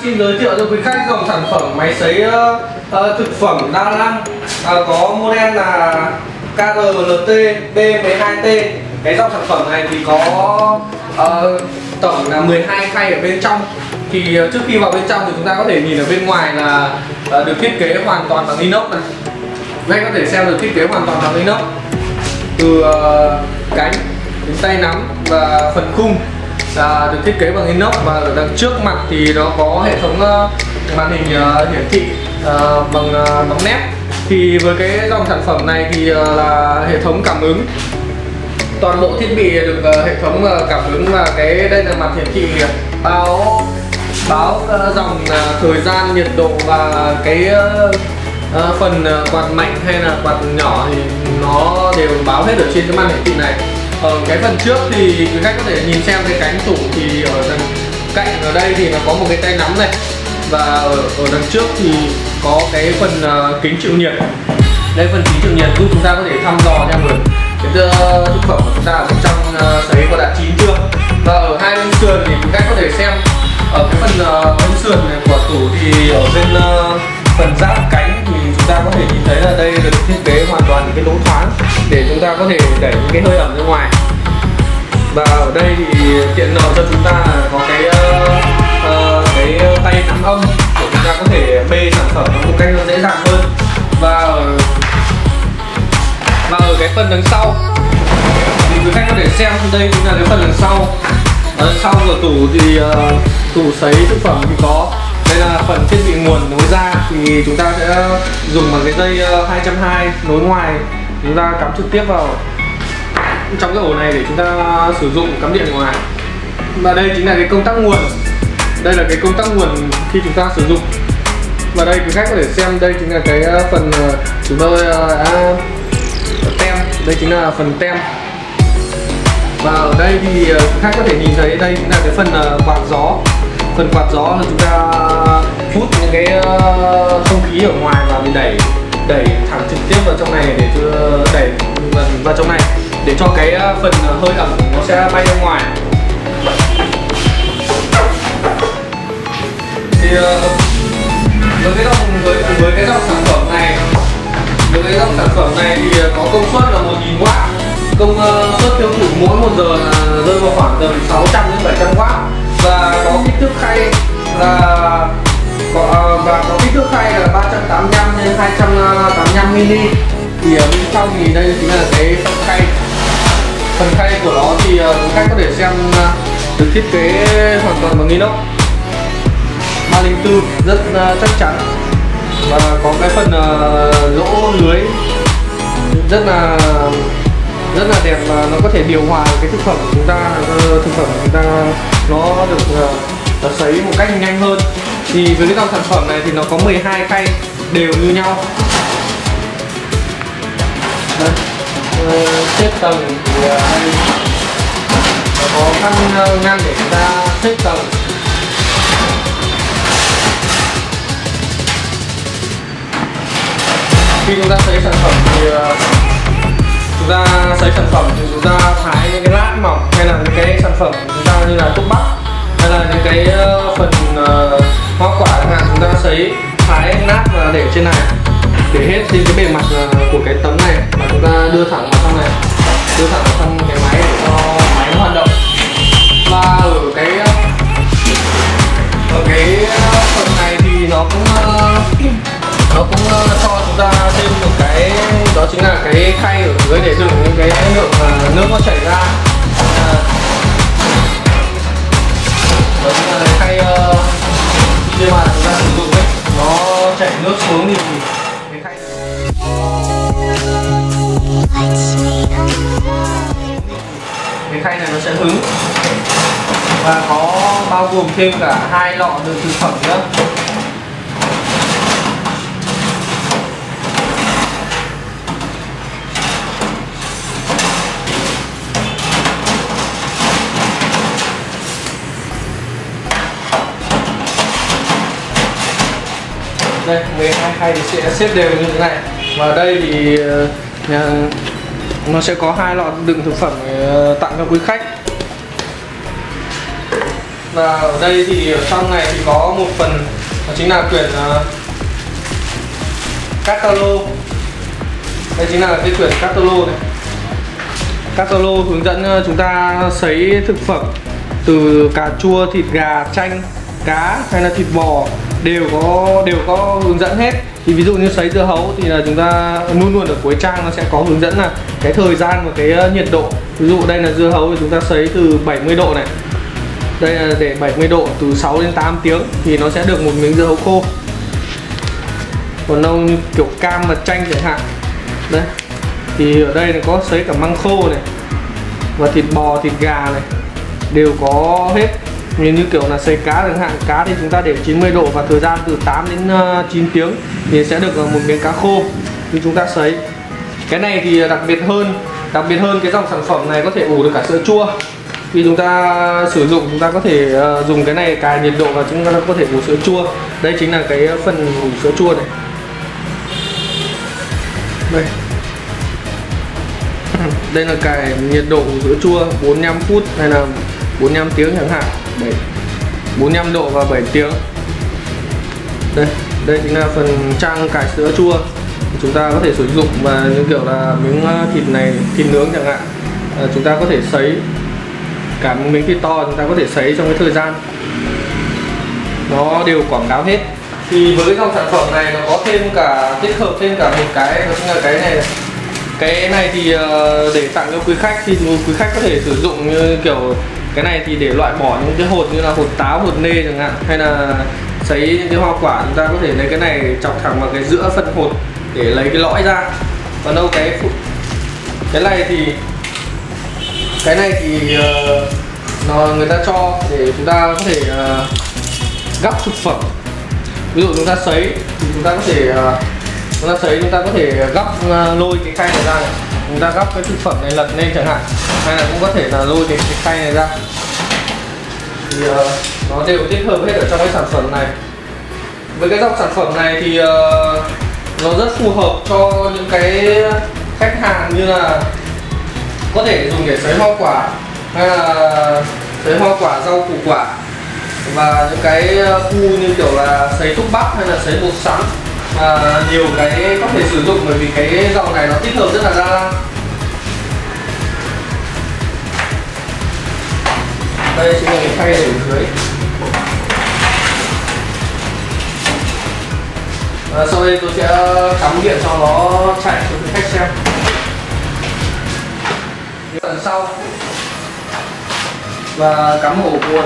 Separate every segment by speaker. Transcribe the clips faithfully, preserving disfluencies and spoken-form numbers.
Speaker 1: xin giới thiệu cho quý khách dòng sản phẩm máy sấy uh, uh, thực phẩm đa năng, uh, có model là K R L T B mười hai T. Cái dòng sản phẩm này thì có uh, tổng là mười hai khay ở bên trong. Thì uh, trước khi vào bên trong thì chúng ta có thể nhìn ở bên ngoài là uh, được thiết kế hoàn toàn bằng inox này. Đây có thể xem được thiết kế hoàn toàn bằng inox, từ uh, cánh đến tay nắm và phần khung là được thiết kế bằng inox, và ở đằng trước mặt thì nó có hệ thống uh, màn hình uh, hiển thị uh, bằng uh, bóng nét. Thì với cái dòng sản phẩm này thì uh, là hệ thống cảm ứng, toàn bộ thiết bị được uh, hệ thống uh, cảm ứng, và cái đây là mặt hiển thị báo báo uh, dòng uh, thời gian, nhiệt độ, và cái uh, uh, phần uh, quạt mạnh hay là quạt nhỏ thì nó đều báo hết ở trên cái màn hiển thị này. Ở cái phần trước thì quý khách có thể nhìn xem cái cánh tủ, thì ở đằng cạnh ở đây thì nó có một cái tay nắm này, và ở, ở đằng trước thì có cái phần uh, kính chịu nhiệt. Đây phần kính chịu nhiệt giúp chúng ta có thể thăm dò xem được cái uh, thực phẩm của chúng ta ở bên trong uh, sấy có đã chín chưa. Và ở hai bên sườn thì quý khách có thể xem ở cái phần uh, bên sườn này của tủ, thì ở bên uh, phần giáp cánh thì chúng ta có thể nhìn thấy là đây được thiết kế hoàn toàn những cái lỗ thoáng để chúng ta có thể đẩy những cái hơi ẩm ra ngoài. Và ở đây thì tiện lợi cho chúng ta có cái uh, cái tay nắm âm để chúng ta có thể bê sản phẩm một cách dễ dàng hơn. Và ở, và ở cái phần đằng sau thì quý khách có thể xem đây chính là cái phần đằng sau. Ở đằng sau của tủ thì uh, tủ sấy thực phẩm thì có đây là phần thiết bị nguồn nối ra, thì chúng ta sẽ dùng bằng cái dây hai trăm hai mươi nối ngoài, chúng ta cắm trực tiếp vào trong cái ổ này để chúng ta sử dụng cắm điện ngoài. Và đây chính là cái công tắc nguồn, đây là cái công tắc nguồn khi chúng ta sử dụng. Và đây quý khách có thể xem đây chính là cái phần chúng tôi đã tem, đây chính là phần tem. Và ở đây thì quý khách có thể nhìn thấy đây chính là cái phần quạt gió. Phần quạt gió là chúng ta hút những cái không khí ở ngoài và mình đẩy đẩy thẳng trực tiếp vào trong này, để đẩy vào trong này để cho cái phần hơi ẩm nó sẽ bay ra ngoài. Thì với cái dòng với, với cái dòng sản phẩm này, với cái dòng sản phẩm này thì có công suất là một nghìn oát, công suất tiêu thụ mỗi một giờ là rơi vào khoảng từ sáu trăm đến bảy trăm oát. Và có kích thước khay là có, và có kích thước khay là ba trăm tám mươi lăm đến hai trăm tám mươi lăm mi-li. Thì ở bên trong thì đây chính là cái phần khay. Phần khay của nó thì quý khách có thể xem được thiết kế hoàn toàn bằng inox ba không bốn, rất chắc chắn, và có cái phần lỗ lưới rất là rất là đẹp, và nó có thể điều hòa cái thực phẩm của chúng ta, thực phẩm của chúng ta nó được uh, sấy một cách nhanh hơn. Thì với cái dòng sản phẩm này thì nó có mười hai khay đều như nhau. Đây, uh, xếp tầng thì uh, nó có khăn uh, ngăn để chúng ta xếp tầng. Khi chúng ta sấy sản phẩm thì uh, chúng ta sấy sản phẩm thì chúng ta thái những cái lát mỏng, hay là những cái sản phẩm của chúng ta như là thuốc bắc, hay là những cái uh, phần uh, hoa quả chẳng hạn, chúng ta sấy thái nát và để trên này, để hết trên cái bề mặt uh, của cái tấm này, và chúng ta đưa thẳng vào trong này, đưa thẳng vào trong cái máy để cho máy nó hoạt động. Và ở cái ở cái phần này thì nó cũng uh, nó cũng uh, cho chúng ta thêm một cái, đó chính là cái khay ở dưới để đựng những cái lượng uh, nước nó chảy ra. Uh, đó chính là cái khay uh, khi mà chúng ta sử dụng ấy, nó chảy nước xuống thì cái khay cái khay này nó sẽ hứng, và có bao gồm thêm cả hai lọ đựng thực phẩm nữa. Đây, mười hai khay thì sẽ xếp đều như thế này. Và đây thì uh, nó sẽ có hai lọ đựng thực phẩm uh, tặng cho quý khách. Và ở đây thì ở trong này thì có một phần đó chính là quyển uh, catalog. Đây chính là cái quyển catalog này. Catalog hướng dẫn chúng ta sấy thực phẩm từ cà chua, thịt gà, chanh, cá hay là thịt bò đều có đều có hướng dẫn hết. Thì ví dụ như sấy dưa hấu thì là chúng ta luôn luôn ở cuối trang nó sẽ có hướng dẫn là cái thời gian và cái nhiệt độ. Ví dụ đây là dưa hấu thì chúng ta sấy từ bảy mươi độ này. Đây là để bảy mươi độ từ sáu đến tám tiếng thì nó sẽ được một miếng dưa hấu khô. Còn đâu như kiểu cam và chanh chẳng hạn. Đây. Thì ở đây là có sấy cả măng khô này và thịt bò, thịt gà này đều có hết. Như, như kiểu là sấy cá chẳng hạn, cá thì chúng ta để chín mươi độ và thời gian từ tám đến chín tiếng thì sẽ được một miếng cá khô khi chúng ta sấy. Cái này thì đặc biệt hơn, đặc biệt hơn cái dòng sản phẩm này có thể ủ được cả sữa chua. Khi chúng ta sử dụng chúng ta có thể dùng cái này cài nhiệt độ và chúng ta có thể ủ sữa chua. Đây chính là cái phần ủ sữa chua này. Đây. Đây là cài nhiệt độ ủ sữa chua bốn mươi lăm phút hay là bốn mươi lăm tiếng chẳng hạn. bốn mươi lăm độ và bảy tiếng. Đây, đây chính là phần trang cải sữa chua. Chúng ta có thể sử dụng và như kiểu là miếng thịt này, thịt nướng chẳng hạn. À, chúng ta có thể sấy cả một miếng thịt to, chúng ta có thể sấy trong cái thời gian. Nó đều quảng cáo hết. Thì với cái dòng sản phẩm này nó có thêm cả tích hợp thêm cả một cái, đó chính là cái này. Cái này thì để tặng cho quý khách thì quý khách có thể sử dụng như kiểu cái này thì để loại bỏ những cái hột như là hột táo, hột nê chẳng hạn, hay là sấy những cái hoa quả, chúng ta có thể lấy cái này chọc thẳng vào cái giữa phần hột để lấy cái lõi ra. Còn đâu cái cái này thì cái này thì uh, nó người ta cho để chúng ta có thể uh, gắp thực phẩm. Ví dụ chúng ta sấy thì chúng ta có thể uh, chúng ta sấy chúng ta có thể gắp uh, lôi cái khay này ra này. Chúng ta gắp cái thực phẩm này lật lên chẳng hạn, hay là cũng có thể là lôi cái, cái khay này ra. Thì uh, nó đều tích hợp hết ở trong cái sản phẩm này. Với cái dòng sản phẩm này thì uh, nó rất phù hợp cho những cái khách hàng như là có thể dùng để sấy hoa quả, hay là sấy hoa quả, rau củ quả, và những cái khu như kiểu là sấy thuốc bắc hay là sấy bột sắn. À, nhiều cái có thể sử dụng bởi vì cái dòng này nó tích hợp rất là đa năng. Đây chính là cái khay để dưới. À, sau đây tôi sẽ cắm điện cho nó chạy cho quý khách xem. Phần sau và cắm ổ nguồn.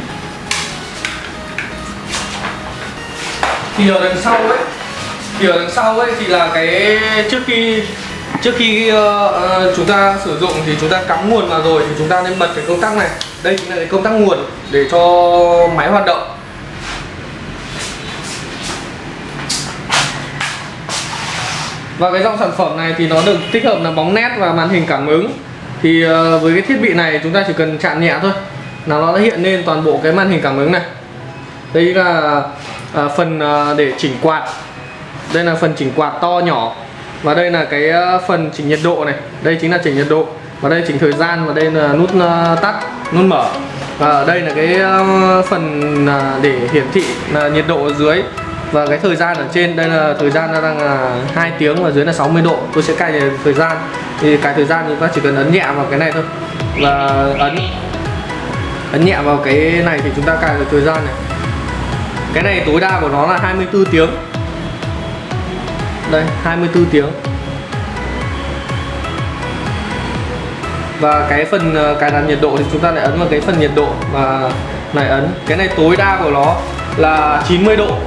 Speaker 1: Thì ở đằng sau ấy, thì ở đằng sau ấy thì là cái trước khi trước khi uh, chúng ta sử dụng thì chúng ta cắm nguồn vào rồi thì chúng ta nên bật cái công tắc này. Đây chính là cái công tắc nguồn để cho máy hoạt động. Và cái dòng sản phẩm này thì nó được tích hợp là bóng nét và màn hình cảm ứng. Thì uh, với cái thiết bị này chúng ta chỉ cần chạm nhẹ thôi là nó đã hiện lên toàn bộ cái màn hình cảm ứng này. Đây là uh, phần uh, để chỉnh quạt. Đây là phần chỉnh quạt to nhỏ. Và đây là cái uh, phần chỉnh nhiệt độ này. Đây chính là chỉnh nhiệt độ. Và đây chỉnh thời gian. Và đây là nút uh, tắt, nút mở. Và ở đây là cái uh, phần uh, để hiển thị là nhiệt độ ở dưới. Và cái thời gian ở trên, đây là thời gian đang là hai tiếng và dưới là sáu mươi độ. Tôi sẽ cài thời gian. Thì cài thời gian chúng ta chỉ cần ấn nhẹ vào cái này thôi. Và ấn ấn nhẹ vào cái này thì chúng ta cài được thời gian này. Cái này tối đa của nó là hai mươi tư tiếng. Đây, hai mươi tư tiếng. Và cái phần cài đặt nhiệt độ thì chúng ta lại ấn vào cái phần nhiệt độ và này ấn. Cái này tối đa của nó là chín mươi độ.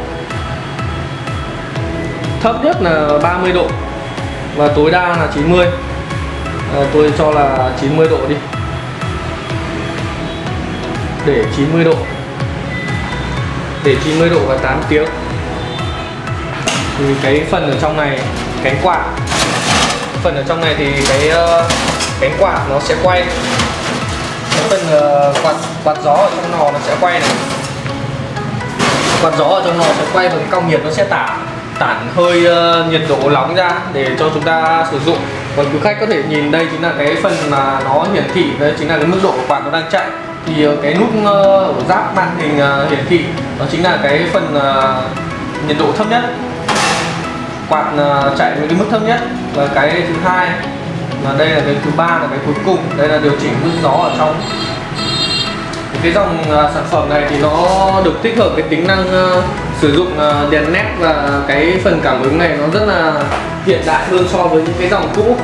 Speaker 1: Thấp nhất là ba mươi độ và tối đa là chín mươi. À, tôi cho là chín mươi độ đi. Để chín mươi độ. Để chín mươi độ và tám tiếng. Thì cái phần ở trong này, cánh quạt, phần ở trong này thì cái uh, cánh quạt nó sẽ quay. Cái phần uh, quạt quạt gió ở trong nò nó sẽ quay này. Quạt gió ở trong nò sẽ quay và cái cong nhiệt nó sẽ tản tản hơi uh, nhiệt độ nóng ra để cho chúng ta sử dụng. Còn quý khách có thể nhìn đây chính là cái phần mà nó hiển thị, đây chính là cái mức độ của quạt nó đang chạy. thì cái nút ở giáp màn hình hiển thị đó chính là cái phần nhiệt độ thấp nhất, quạt chạy với cái mức thấp nhất. Và cái thứ hai là đây là cái thứ ba là cái cuối cùng, đây là điều chỉnh hút gió ở trong. Cái dòng sản phẩm này thì nó được tích hợp cái tính năng sử dụng đèn led và cái phần cảm ứng này nó rất là hiện đại hơn so với những cái dòng cũ.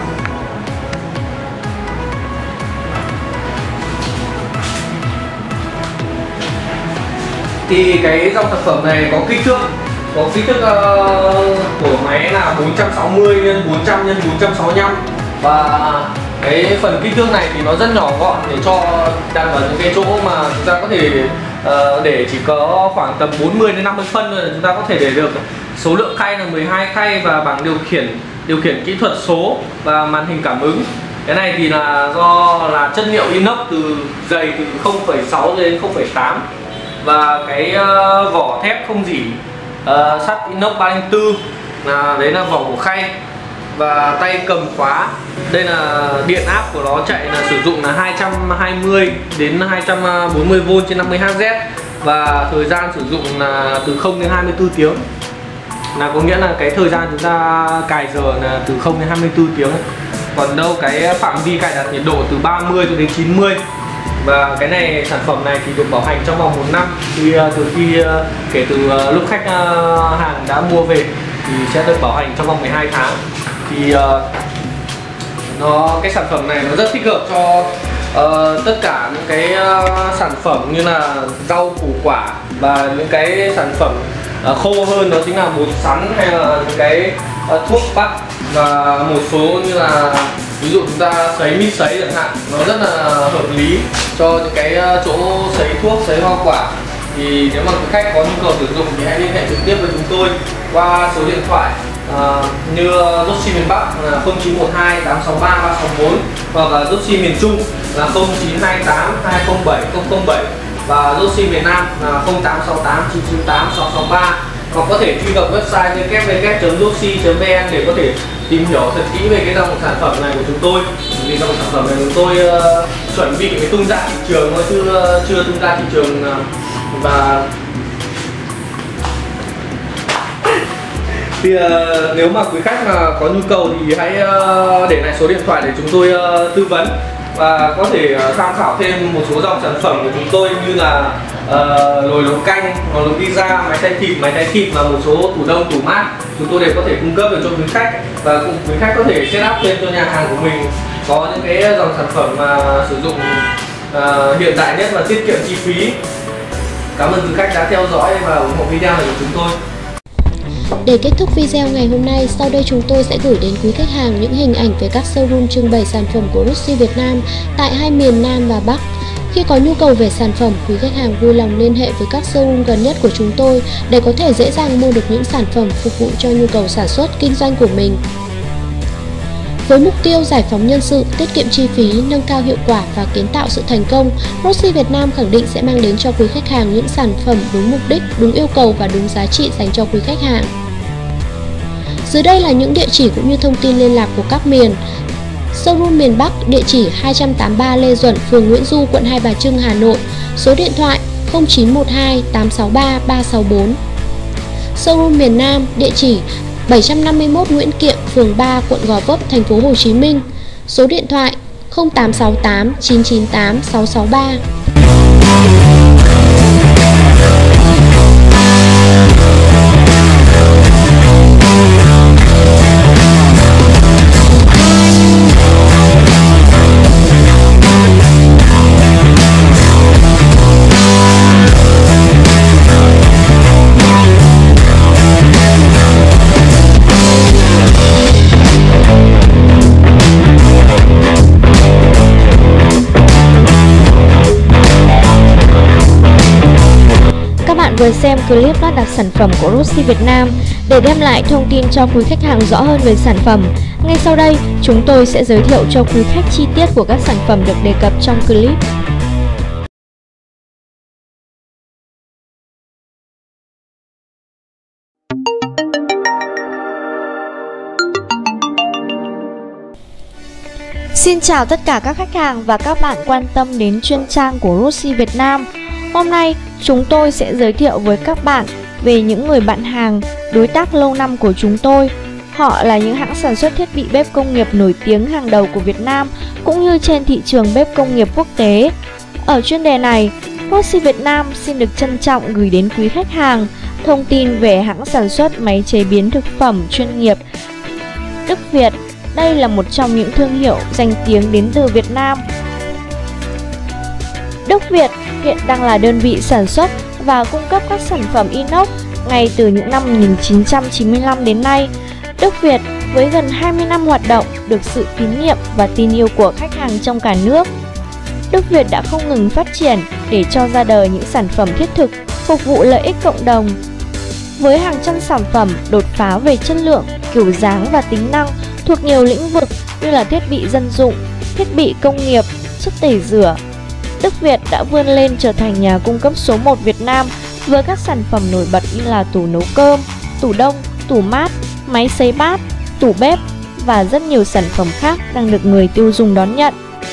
Speaker 1: Thì cái dòng sản phẩm này có kích thước có kích thước uh, của máy là bốn trăm sáu mươi nhân bốn trăm nhân bốn trăm sáu mươi lăm, và cái phần kích thước này thì nó rất nhỏ gọn để cho đang ở những cái chỗ mà chúng ta có thể uh, để chỉ có khoảng tầm bốn mươi đến năm mươi phân rồi chúng ta có thể để được. Số lượng khay là mười hai khay và bảng điều khiển điều khiển kỹ thuật số và màn hình cảm ứng. Cái này thì là do là chất liệu inox từ dày từ không phẩy sáu đến không phẩy tám, và cái uh, vỏ thép không rỉ uh, sắt inox ba không bốn là đấy là vỏ của khay. Và tay cầm khóa đây là điện áp của nó chạy là sử dụng là hai trăm hai mươi đến hai trăm bốn mươi vôn trên năm mươi héc, và thời gian sử dụng là từ không đến hai mươi tư tiếng, là có nghĩa là cái thời gian chúng ta cài giờ là từ không đến hai mươi tư tiếng. Còn đâu cái phạm vi cài đặt nhiệt độ từ ba mươi cho đến chín mươi. Và cái này sản phẩm này thì được bảo hành trong vòng một năm, thì từ khi kể từ lúc khách hàng đã mua về thì sẽ được bảo hành trong vòng mười hai tháng. Thì uh, nó cái sản phẩm này nó rất thích hợp cho uh, tất cả những cái uh, sản phẩm như là rau củ quả, và những cái sản phẩm uh, khô hơn đó chính là bột sắn hay là những cái uh, thuốc bắc, và một số như là ví dụ chúng ta sấy mít sấy chẳng hạn, nó rất là hợp lý cho những cái chỗ sấy thuốc, sấy hoa quả. Thì nếu mà khách có nhu cầu sử dụng thì hãy liên hệ trực tiếp với chúng tôi qua số điện thoại uh, như Roxy miền Bắc là không chín một hai tám sáu ba ba sáu bốn, hoặc là Roxy miền Trung là không chín hai tám hai không bảy không không bảy, và Roxy miền Nam là không tám sáu tám chín chín tám sáu sáu ba. Hoặc có thể truy cập website w w w chấm roxy chấm v n để có thể tìm hiểu thật kỹ về cái dòng sản phẩm này của chúng tôi. Vì dòng sản phẩm này chúng tôi uh, chuẩn bị cái tung ra thị trường thôi, chứ uh, chưa tung ra thị trường. Uh, và thì uh, nếu mà quý khách mà có nhu cầu thì hãy uh, để lại số điện thoại để chúng tôi uh, tư vấn, và có thể uh, tham khảo thêm một số dòng sản phẩm của chúng tôi như là uh, nồi nấu canh, nồi nấu pizza, máy xay thịt, máy thái thịt và một số tủ đông, tủ mát. Chúng tôi đều có thể cung cấp được cho quý khách, và cũng quý khách có thể set up thêm cho nhà hàng của mình có những cái dòng sản phẩm mà sử dụng uh, hiện đại nhất và tiết kiệm chi phí. Cảm ơn quý khách đã theo dõi và ủng hộ video này của chúng tôi.
Speaker 2: Để kết thúc video ngày hôm nay, sau đây chúng tôi sẽ gửi đến quý khách hàng những hình ảnh về các showroom trưng bày sản phẩm của Roxy Việt Nam tại hai miền Nam và Bắc. Khi có nhu cầu về sản phẩm, quý khách hàng vui lòng liên hệ với các showroom gần nhất của chúng tôi để có thể dễ dàng mua được những sản phẩm phục vụ cho nhu cầu sản xuất, kinh doanh của mình. Với mục tiêu giải phóng nhân sự, tiết kiệm chi phí, nâng cao hiệu quả và kiến tạo sự thành công, Roxy Việt Nam khẳng định sẽ mang đến cho quý khách hàng những sản phẩm đúng mục đích, đúng yêu cầu và đúng giá trị dành cho quý khách hàng. Dưới đây là những địa chỉ cũng như thông tin liên lạc của các miền. Showroom miền Bắc, địa chỉ hai trăm tám mươi ba Lê Duẩn, phường Nguyễn Du, quận Hai Bà Trưng, Hà Nội. Số điện thoại không chín một hai tám sáu ba ba sáu bốn. Showroom miền Nam, địa chỉ bảy trăm năm mươi mốt Nguyễn Kiệm, phường ba, quận Gò Vấp, thành phố Hồ Chí Minh. Số điện thoại không tám sáu tám chín chín tám sáu sáu ba. Vừa xem clip lắp đặt sản phẩm của Roxy Việt Nam. Để đem lại thông tin cho quý khách hàng rõ hơn về sản phẩm, ngay sau đây chúng tôi sẽ giới thiệu cho quý khách chi tiết của các sản phẩm được đề cập trong clip.
Speaker 3: Xin chào tất cả các khách hàng và các bạn quan tâm đến chuyên trang của Rossi Việt Nam. Hôm nay chúng tôi sẽ giới thiệu với các bạn về những người bạn hàng, đối tác lâu năm của chúng tôi. Họ là những hãng sản xuất thiết bị bếp công nghiệp nổi tiếng hàng đầu của Việt Nam cũng như trên thị trường bếp công nghiệp quốc tế. Ở chuyên đề này, Rossi Việt Nam xin được trân trọng gửi đến quý khách hàng thông tin về hãng sản xuất máy chế biến thực phẩm chuyên nghiệp Đức Việt. Đây là một trong những thương hiệu danh tiếng đến từ Việt Nam. Đức Việt hiện đang là đơn vị sản xuất và cung cấp các sản phẩm inox ngay từ những năm một nghìn chín trăm chín mươi lăm đến nay. Đức Việt với gần hai mươi năm hoạt động được sự tín nhiệm và tin yêu của khách hàng trong cả nước. Đức Việt đã không ngừng phát triển để cho ra đời những sản phẩm thiết thực phục vụ lợi ích cộng đồng. Với hàng trăm sản phẩm đột phá về chất lượng, kiểu dáng và tính năng thuộc nhiều lĩnh vực như là thiết bị dân dụng, thiết bị công nghiệp, chất tẩy rửa, Đức Việt đã vươn lên trở thành nhà cung cấp số một Việt Nam với các sản phẩm nổi bật như là tủ nấu cơm, tủ đông, tủ mát, máy sấy bát, tủ bếp và rất nhiều sản phẩm khác đang được người tiêu dùng đón nhận.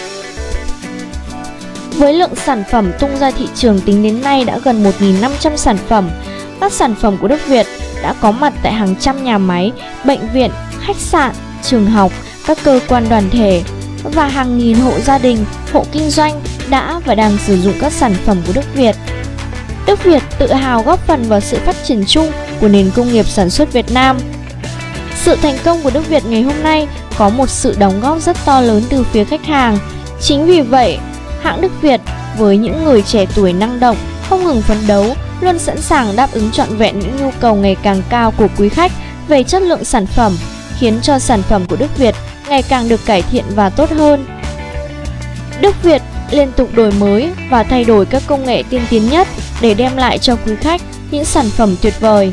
Speaker 3: Với lượng sản phẩm tung ra thị trường tính đến nay đã gần một nghìn năm trăm sản phẩm, các sản phẩm của Đức Việt đã có mặt tại hàng trăm nhà máy, bệnh viện, khách sạn, trường học, các cơ quan đoàn thể và hàng nghìn hộ gia đình, hộ kinh doanh đã và đang sử dụng các sản phẩm của Đức Việt. Đức Việt tự hào góp phần vào sự phát triển chung của nền công nghiệp sản xuất Việt Nam. Sự thành công của Đức Việt ngày hôm nay có một sự đóng góp rất to lớn từ phía khách hàng. Chính vì vậy, hãng Đức Việt với những người trẻ tuổi năng động, không ngừng phấn đấu, luôn sẵn sàng đáp ứng trọn vẹn những nhu cầu ngày càng cao của quý khách về chất lượng sản phẩm, khiến cho sản phẩm của Đức Việt ngày càng được cải thiện và tốt hơn. Đức Việt liên tục đổi mới và thay đổi các công nghệ tiên tiến nhất để đem lại cho quý khách những sản phẩm tuyệt vời.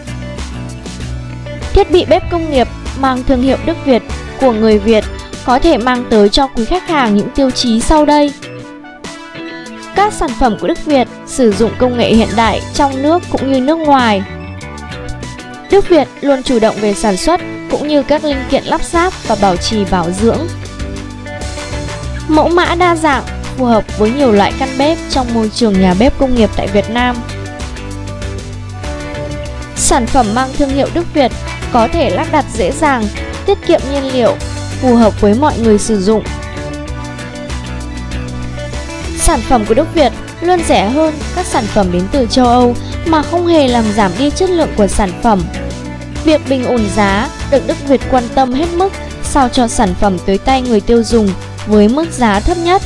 Speaker 3: Thiết bị bếp công nghiệp mang thương hiệu Đức Việt của người Việt có thể mang tới cho quý khách hàng những tiêu chí sau đây. Các sản phẩm của Đức Việt sử dụng công nghệ hiện đại trong nước cũng như nước ngoài. Đức Việt luôn chủ động về sản xuất cũng như các linh kiện lắp ráp và bảo trì bảo dưỡng. Mẫu mã đa dạng, phù hợp với nhiều loại căn bếp trong môi trường nhà bếp công nghiệp tại Việt Nam. Sản phẩm mang thương hiệu Đức Việt có thể lắp đặt dễ dàng, tiết kiệm nhiên liệu, phù hợp với mọi người sử dụng. Sản phẩm của Đức Việt luôn rẻ hơn các sản phẩm đến từ châu Âu mà không hề làm giảm đi chất lượng của sản phẩm. Việc bình ổn giá được Đức Việt quan tâm hết mức sao cho sản phẩm tới tay người tiêu dùng với mức giá thấp nhất.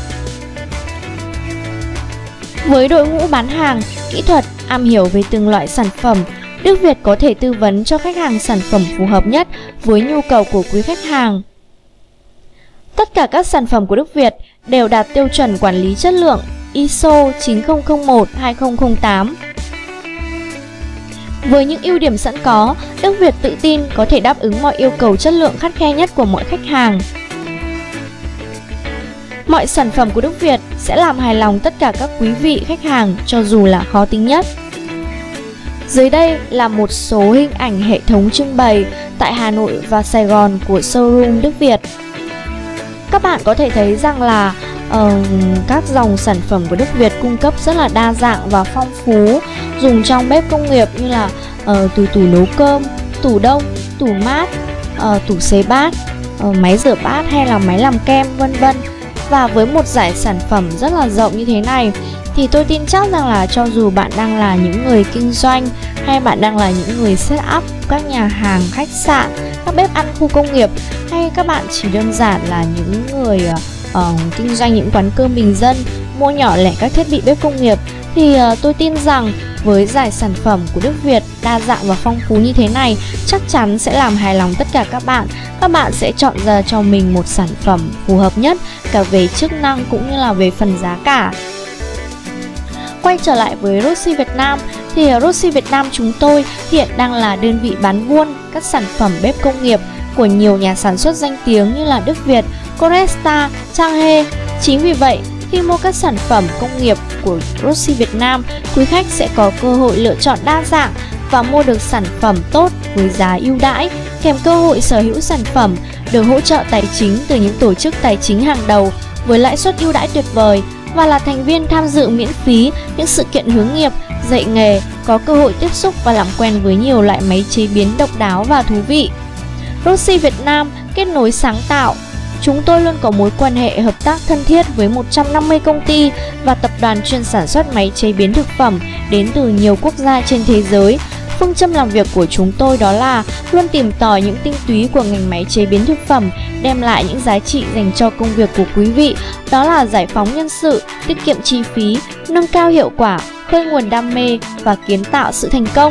Speaker 3: Với đội ngũ bán hàng, kỹ thuật am hiểu về từng loại sản phẩm, Đức Việt có thể tư vấn cho khách hàng sản phẩm phù hợp nhất với nhu cầu của quý khách hàng. Tất cả các sản phẩm của Đức Việt đều đạt tiêu chuẩn quản lý chất lượng i ét o chín không không một hai không không tám. Với những ưu điểm sẵn có, Đức Việt tự tin có thể đáp ứng mọi yêu cầu chất lượng khắt khe nhất của mọi khách hàng. Mọi sản phẩm của Đức Việt sẽ làm hài lòng tất cả các quý vị khách hàng cho dù là khó tính nhất. Dưới đây là một số hình ảnh hệ thống trưng bày tại Hà Nội và Sài Gòn của showroom Đức Việt. Các bạn có thể thấy rằng là uh, các dòng sản phẩm của Đức Việt cung cấp rất là đa dạng và phong phú, dùng trong bếp công nghiệp như là uh, từ tủ nấu cơm, tủ đông, tủ mát, uh, tủ sấy bát, uh, máy rửa bát hay là máy làm kem vân vân. Và với một dải sản phẩm rất là rộng như thế này thì tôi tin chắc rằng là cho dù bạn đang là những người kinh doanh hay bạn đang là những người set up các nhà hàng, khách sạn, các bếp ăn khu công nghiệp, hay các bạn chỉ đơn giản là những người uh, kinh doanh những quán cơm bình dân, mua nhỏ lẻ các thiết bị bếp công nghiệp, thì uh, tôi tin rằng với dải sản phẩm của Đức Việt đa dạng và phong phú như thế này chắc chắn sẽ làm hài lòng tất cả các bạn. Các bạn sẽ chọn ra cho mình một sản phẩm phù hợp nhất cả về chức năng cũng như là về phần giá cả. Quay trở lại với Rossi Việt Nam thì Rossi Việt Nam chúng tôi hiện đang là đơn vị bán buôn các sản phẩm bếp công nghiệp của nhiều nhà sản xuất danh tiếng như là Đức Việt, Coresta, Changhe. Chính vì vậy, khi mua các sản phẩm công nghiệp của Rossi Việt Nam, quý khách sẽ có cơ hội lựa chọn đa dạng và mua được sản phẩm tốt với giá ưu đãi kèm cơ hội sở hữu sản phẩm, được hỗ trợ tài chính từ những tổ chức tài chính hàng đầu với lãi suất ưu đãi tuyệt vời, và là thành viên tham dự miễn phí những sự kiện hướng nghiệp, dạy nghề, có cơ hội tiếp xúc và làm quen với nhiều loại máy chế biến độc đáo và thú vị. Rossi Việt Nam kết nối sáng tạo. Chúng tôi luôn có mối quan hệ hợp tác thân thiết với một trăm năm mươi công ty và tập đoàn chuyên sản xuất máy chế biến thực phẩm đến từ nhiều quốc gia trên thế giới. Phương châm làm việc của chúng tôi đó là luôn tìm tòi những tinh túy của ngành máy chế biến thực phẩm, đem lại những giá trị dành cho công việc của quý vị, đó là giải phóng nhân sự, tiết kiệm chi phí, nâng cao hiệu quả, khơi nguồn đam mê và kiến tạo sự thành công.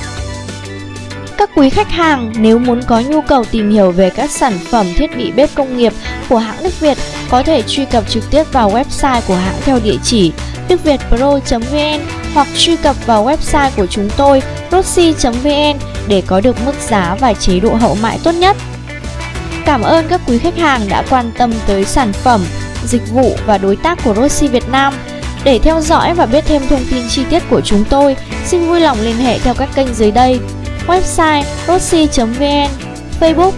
Speaker 3: Các quý khách hàng nếu muốn có nhu cầu tìm hiểu về các sản phẩm thiết bị bếp công nghiệp của hãng Đức Việt có thể truy cập trực tiếp vào website của hãng theo địa chỉ ducvietpro chấm vn hoặc truy cập vào website của chúng tôi rossi chấm vn để có được mức giá và chế độ hậu mãi tốt nhất. Cảm ơn các quý khách hàng đã quan tâm tới sản phẩm, dịch vụ và đối tác của Rossi Việt Nam. Để theo dõi và biết thêm thông tin chi tiết của chúng tôi, xin vui lòng liên hệ theo các kênh dưới đây: website rossi chấm vn, Facebook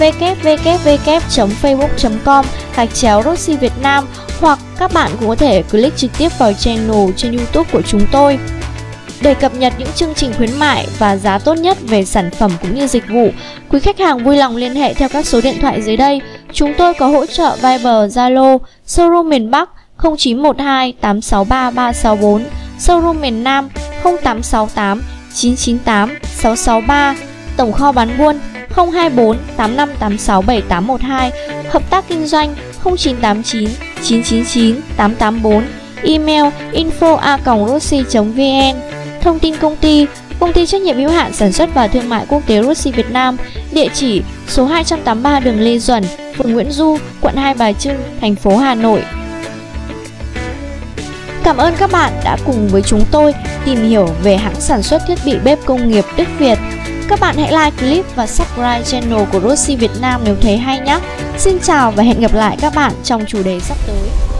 Speaker 3: www chấm facebook chấm com gạch chéo Rossi Việt Nam, hoặc các bạn cũng có thể click trực tiếp vào channel trên YouTube của chúng tôi. Để cập nhật những chương trình khuyến mại và giá tốt nhất về sản phẩm cũng như dịch vụ, quý khách hàng vui lòng liên hệ theo các số điện thoại dưới đây. Chúng tôi có hỗ trợ Viber, Zalo, showroom miền Bắc không chín một hai tám sáu ba ba sáu bốn, showroom miền Nam không tám sáu tám chín chín tám sáu sáu ba, tổng kho bán buôn không hai bốn tám năm tám sáu bảy tám một hai, hợp tác kinh doanh không chín tám chín chín chín chín tám tám bốn, email info a còng rossi chấm vn. Thông tin công ty: Công ty trách nhiệm hữu hạn sản xuất và thương mại quốc tế Rossi Việt Nam, địa chỉ số hai trăm tám mươi ba đường Lê Duẩn, phường Nguyễn Du, quận Hai Bà Trưng, thành phố Hà Nội. Cảm ơn các bạn đã cùng với chúng tôi tìm hiểu về hãng sản xuất thiết bị bếp công nghiệp Đức Việt. Các bạn hãy like clip và subscribe channel của Rossi Việt Nam nếu thấy hay nhé. Xin chào và hẹn gặp lại các bạn trong chủ đề sắp tới.